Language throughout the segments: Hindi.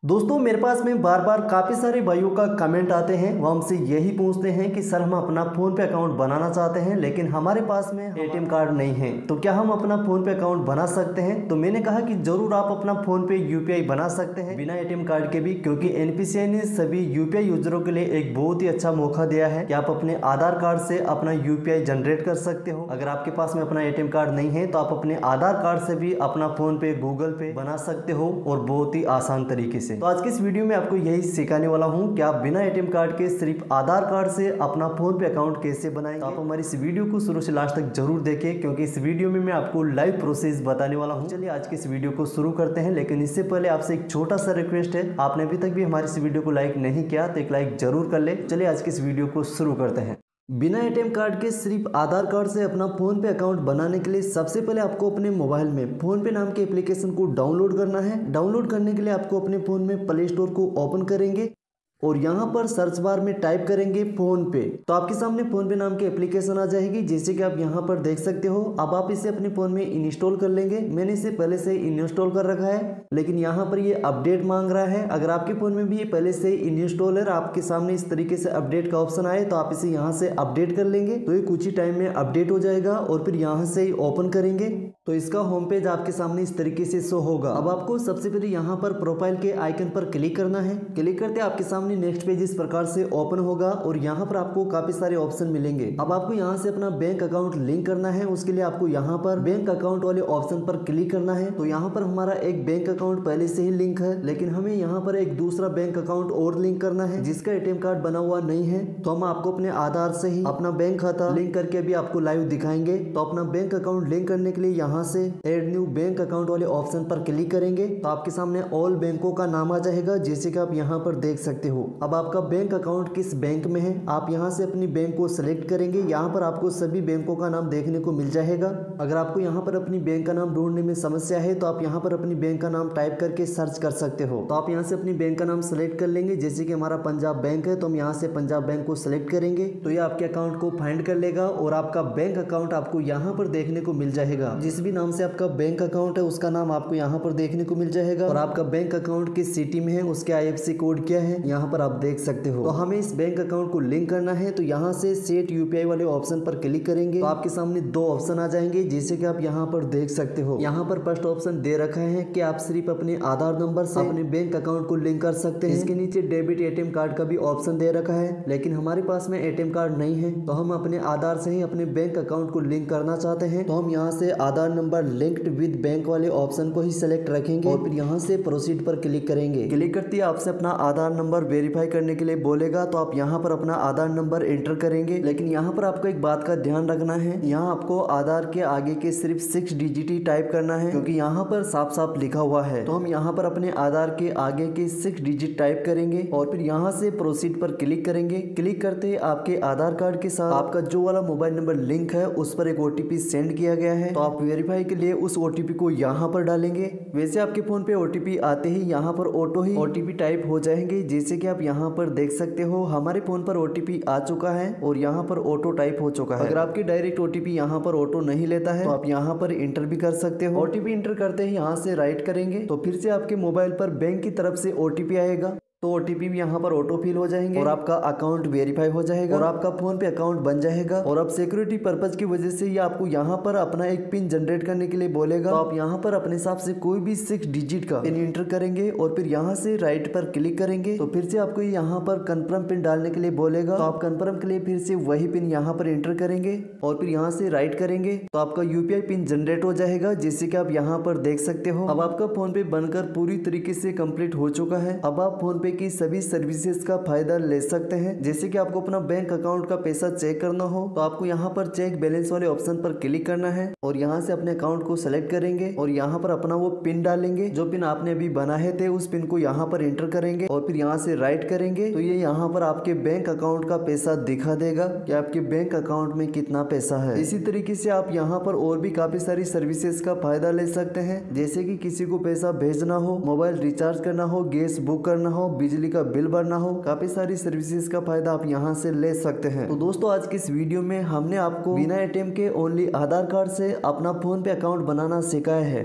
दोस्तों मेरे पास में बार बार काफ़ी सारे भाइयों का कमेंट आते हैं, वो हमसे यही पूछते हैं कि सर हम अपना फ़ोन पे अकाउंट बनाना चाहते हैं लेकिन हमारे पास में एटीएम कार्ड नहीं है, तो क्या हम अपना फ़ोन पे अकाउंट बना सकते हैं। तो मैंने कहा कि ज़रूर आप अपना फ़ोन पे यूपीआई बना सकते हैं बिना एटीएम कार्ड के भी, क्योंकि एनपीसीआई ने सभी यूपीआई यूजरों के लिए एक बहुत ही अच्छा मौका दिया है कि आप अपने आधार कार्ड से अपना यूपीआई जनरेट कर सकते हो। अगर आपके पास में अपना एटीएम कार्ड नहीं है तो आप अपने आधार कार्ड से भी अपना फ़ोन पे गूगल पे बना सकते हो और बहुत ही आसान तरीके से। तो आज की इस वीडियो में आपको यही सिखाने वाला हूं कि आप बिना एटीएम कार्ड के सिर्फ आधार कार्ड से अपना फोन पे अकाउंट कैसे बनाएंगे। तो आप हमारी इस वीडियो को शुरू से लास्ट तक जरूर देखें, क्योंकि इस वीडियो में मैं आपको लाइव प्रोसेस बताने वाला हूं। चलिए आज की इस वीडियो को शुरू करते हैं, लेकिन इससे पहले आपसे एक छोटा सा रिक्वेस्ट है, आपने अभी तक भी हमारी इस वीडियो को लाइक नहीं किया तो एक लाइक जरूर कर ले। चलिए आज की इस वीडियो को शुरू करते हैं। बिना एटीएम कार्ड के सिर्फ आधार कार्ड से अपना फोन पे अकाउंट बनाने के लिए सबसे पहले आपको अपने मोबाइल में फोन पे नाम के एप्लीकेशन को डाउनलोड करना है। डाउनलोड करने के लिए आपको अपने फोन में प्ले स्टोर को ओपन करेंगे और यहाँ पर सर्च बार में टाइप करेंगे फोन पे, तो आपके सामने फोन पे नाम की एप्लीकेशन आ जाएगी, जैसे कि आप यहाँ पर देख सकते हो। अब आप इसे अपने फोन में इंस्टॉल कर लेंगे। मैंने इसे पहले से इंस्टॉल कर रखा है, लेकिन यहाँ पर ये अपडेट मांग रहा है। अगर आपके फोन में भी ये पहले से इंस्टॉल है, आपके सामने इस तरीके से अपडेट का ऑप्शन आए तो आप इसे यहाँ से अपडेट कर लेंगे, तो ये कुछ ही टाइम में अपडेट हो जाएगा और फिर यहाँ से ओपन करेंगे तो इसका होम पेज आपके सामने इस तरीके से शो होगा। अब आपको सबसे पहले यहाँ पर प्रोफाइल के आइकन पर क्लिक करना है। क्लिक करते आपके सामने नेक्स्ट पेज इस प्रकार से ओपन होगा और यहाँ पर आपको काफी सारे ऑप्शन मिलेंगे। अब आपको यहाँ से अपना बैंक अकाउंट लिंक करना है। उसके लिए आपको यहाँ पर बैंक अकाउंट वाले ऑप्शन पर क्लिक करना है। तो यहाँ पर हमारा एक बैंक अकाउंट पहले से ही लिंक है, लेकिन हमें यहाँ पर एक दूसरा बैंक अकाउंट और लिंक करना है जिसका एटीएम कार्ड बना हुआ नहीं है। तो हम आपको अपने आधार से ही अपना बैंक खाता लिंक करके भी आपको लाइव दिखाएंगे। तो अपना बैंक अकाउंट लिंक करने के लिए यहाँ से एड न्यू बैंक अकाउंट वाले ऑप्शन पर क्लिक करेंगे तो आपके सामने ऑल बैंकों का नाम आ जाएगा, जैसे कि आप यहाँ पर देख सकते हो। अब आपका बैंक अकाउंट किस बैंक में है, आप यहाँ से अपनी बैंक को सिलेक्ट करेंगे। यहाँ पर आपको सभी बैंकों का नाम देखने को मिल जाएगा। अगर आपको यहाँ पर अपनी बैंक का नाम ढूंढने में समस्या है तो आप यहाँ पर अपनी बैंक का नाम टाइप करके सर्च कर सकते हो। तो आप यहाँ से अपनी बैंक का नाम सेलेक्ट कर लेंगे, जैसे कि हमारा पंजाब बैंक है तो हम यहाँ से पंजाब बैंक को सिलेक्ट करेंगे तो ये आपके अकाउंट को फाइंड कर लेगा और आपका बैंक अकाउंट आपको यहाँ पर देखने को मिल जाएगा। जिस भी नाम से आपका बैंक अकाउंट है उसका नाम आपको यहाँ पर देखने को मिल जाएगा और आपका बैंक अकाउंट किस सिटी में है, उसके आईएफएससी कोड क्या है यहाँ पर आप देख सकते हो। तो हमें इस बैंक अकाउंट को लिंक करना है, तो यहाँ से सेट यूपीआई वाले ऑप्शन पर क्लिक करेंगे तो आपके सामने दो ऑप्शन आ जाएंगे, जैसे कि आप यहाँ पर देख सकते हो। यहाँ पर फर्स्ट ऑप्शन दे रखा है कि आप सिर्फ अपने आधार नंबर से अपने बैंक अकाउंट को लिंक कर सकते हैं। इसके नीचे डेबिट एटीएम कार्ड का भी ऑप्शन दे रखा है, लेकिन हमारे पास में एटीएम कार्ड नहीं है तो हम अपने आधार से ही अपने बैंक अकाउंट को लिंक करना चाहते हैं। तो हम यहाँ से Aadhaar number linked with bank वाले ऑप्शन को ही सिलेक्ट रखेंगे और फिर यहाँ से प्रोसीड पर क्लिक करेंगे। क्लिक करते ही आपसे अपना आधार नंबर वेरीफाई करने के लिए बोलेगा, तो आप यहाँ पर अपना आधार नंबर एंटर करेंगे। लेकिन यहाँ पर आपको एक बात का ध्यान रखना है, यहाँ आपको आधार के आगे के सिर्फ 6 डिजिट ही टाइप करना है, क्योंकि यहाँ पर साफ साफ लिखा हुआ है। तो हम यहाँ पर अपने आधार के आगे के 6 डिजिट टाइप करेंगे और फिर यहाँ से प्रोसीड पर क्लिक करेंगे। क्लिक करते ही आपके आधार कार्ड के साथ आपका जो वाला मोबाइल नंबर लिंक है उस पर एक ओटीपी सेंड किया गया है, तो आप वेरीफाई के लिए उस ओटीपी को यहाँ पर डालेंगे। वैसे आपके फोन पे ओटीपी आते ही यहाँ पर ऑटो ही ओटीपी टाइप हो जाएंगे, जैसे कि आप यहाँ पर देख सकते हो। हमारे फोन पर ओटीपी आ चुका है और यहाँ पर ऑटो टाइप हो चुका है। अगर आपकी डायरेक्ट ओटीपी यहाँ पर ऑटो नहीं लेता है तो आप यहाँ पर इंटर भी कर सकते हो। ओटीपी इंटर करते ही यहाँ से राइट करेंगे तो फिर से आपके मोबाइल पर बैंक की तरफ से ओटीपी आएगा, तो ओटीपी भी यहाँ पर ऑटो फिल हो जाएंगे और आपका अकाउंट वेरीफाई हो जाएगा और आपका फोन पे अकाउंट बन जाएगा। और अब सिक्योरिटी पर्पज की वजह से ये आपको यहाँ पर अपना एक पिन जनरेट करने के लिए बोलेगा, तो आप यहाँ पर अपने हिसाब से कोई भी 6 डिजिट का पिन एंटर करेंगे और फिर यहाँ से राइट पर क्लिक करेंगे तो फिर से आपको यहाँ पर कंफर्म पिन डालने के लिए बोलेगा, तो आप कंफर्म के लिए फिर से वही पिन यहाँ पर एंटर करेंगे और फिर यहाँ से राइट करेंगे तो आपका यूपीआई पिन जनरेट हो जाएगा, जैसे कि आप यहाँ पर देख सकते हो। अब आपका फोन पे बनकर पूरी तरीके से कंप्लीट हो चुका है। अब आप फोन पे की सभी सर्विसेज का फायदा ले सकते हैं। जैसे कि आपको अपना बैंक अकाउंट का पैसा चेक करना हो तो आपको यहाँ पर चेक बैलेंस वाले ऑप्शन पर क्लिक करना है और यहाँ से अपने अकाउंट को सेलेक्ट करेंगे और यहाँ पर अपना वो पिन डालेंगे, जो पिन आपने अभी बनाए थे उस पिन को यहाँ पर एंटर करेंगे और फिर यहाँ से राइट करेंगे तो ये यहाँ पर आपके बैंक अकाउंट का पैसा दिखा देगा कि आपके बैंक अकाउंट में कितना पैसा है। इसी तरीके से आप यहाँ पर और भी काफी सारी सर्विसेज का फायदा ले सकते हैं, जैसे कि किसी को पैसा भेजना हो, मोबाइल रिचार्ज करना हो, गैस बुक करना हो, बिजली का बिल भरना हो, काफी सारी सर्विसेज का फायदा आप यहाँ से ले सकते हैं। तो दोस्तों आज की इस वीडियो में हमने आपको बिना एटीएम के ओनली आधार कार्ड से अपना फोन पे अकाउंट बनाना सिखाया है।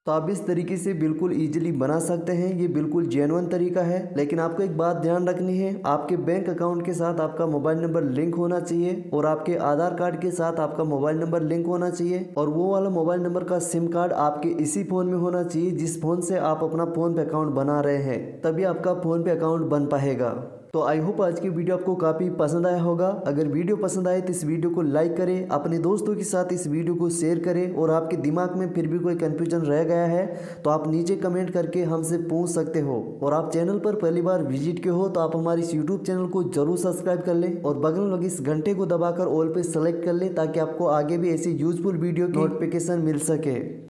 तो आप इस तरीके से बिल्कुल इजीली बना सकते हैं। ये बिल्कुल जेन्युइन तरीका है, लेकिन आपको एक बात ध्यान रखनी है, आपके बैंक अकाउंट के साथ आपका मोबाइल नंबर लिंक होना चाहिए और आपके आधार कार्ड के साथ आपका मोबाइल नंबर लिंक होना चाहिए और वो वाला मोबाइल नंबर का सिम कार्ड आपके इसी फ़ोन में होना चाहिए जिस फ़ोन से आप अपना फ़ोन पे अकाउंट बना रहे हैं, तभी आपका फ़ोन पे अकाउंट बन पाएगा। तो आई होप आज की वीडियो आपको काफ़ी पसंद आया होगा। अगर वीडियो पसंद आए तो इस वीडियो को लाइक करें, अपने दोस्तों के साथ इस वीडियो को शेयर करें और आपके दिमाग में फिर भी कोई कन्फ्यूजन रह गया है तो आप नीचे कमेंट करके हमसे पूछ सकते हो। और आप चैनल पर पहली बार विजिट किए हो तो आप हमारे इस यूट्यूब चैनल को जरूर सब्सक्राइब कर लें और बगल में लगे इस घंटे को दबाकर ऑल पे सेलेक्ट कर लें ताकि आपको आगे भी ऐसी यूजफुल वीडियो की नोटिफिकेशन मिल सके।